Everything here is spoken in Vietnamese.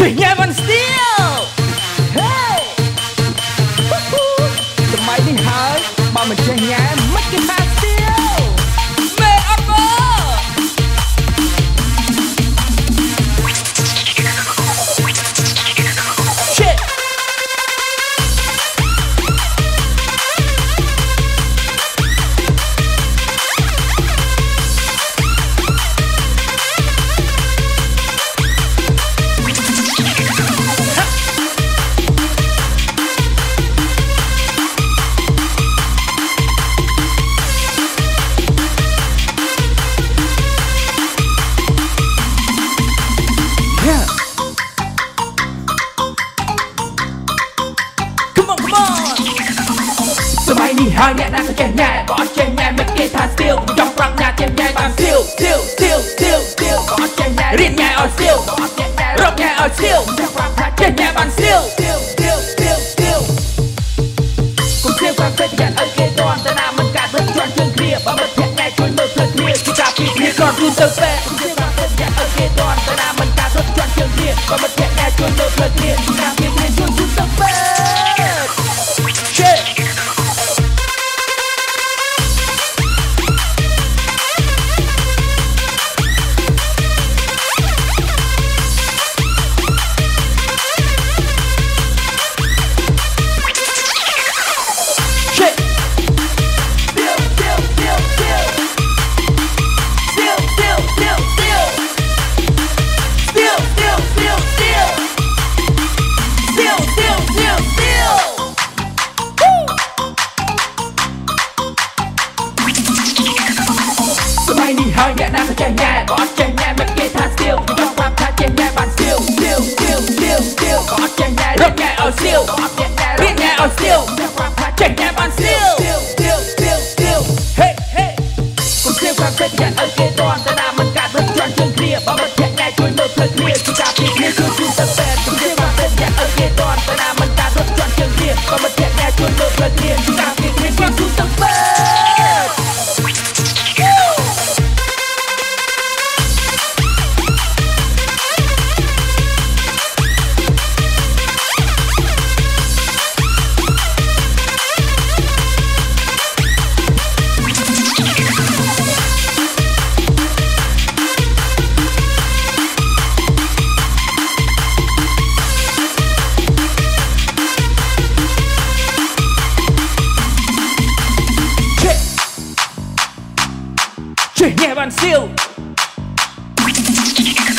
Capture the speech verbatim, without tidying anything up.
Chuyện nhà vẫn still hey. Tụi mày đi hỏi bọn mình chơi nhà mất cái pha still mê offer shit. Tụi mày đi hỏi nhà đang có chơi nhà có chơi nhà mấy cái thà still trong răng nhà chơi nhà bằng still still still still still có chơi nhà riêng nhà ở still rock nhà ở still chơi nhà bằng still still still still still cùng still quan sát nhận ở kia toàn ta nào mình cả rất tròn chân kia và mình nhận ngay chui mơ thật kia khi ta bị kia còn run từ về cùng still quan sát nhận ở kia toàn ta nào mình cả rất tròn chân kia và mình nhận ngay chui mơ thật kia khi ta bị kia run run từ về shit. Hỏi nhà đang có chơi nhà có chơi nhà mấy cái thà still trong rap thà chơi nhà bằng still still still still still có chơi nhà riêng nhà ở still riêng nhà ở still chơi nhà bằng still still still still still hey hey cùng still quan sát nhận ở kia toàn ta nào mình cả rất tròn chân kia và mình nhận ngay chui mơ thật kia khi ta bị kia chui chui tập về cùng still quan sát nhận ở kia toàn ta nào mình cả rất tròn chân kia và mình nhận ngay chui mơ thật kia khi ta bị kia chui chui tập về. Chuyện nhà bạn siêu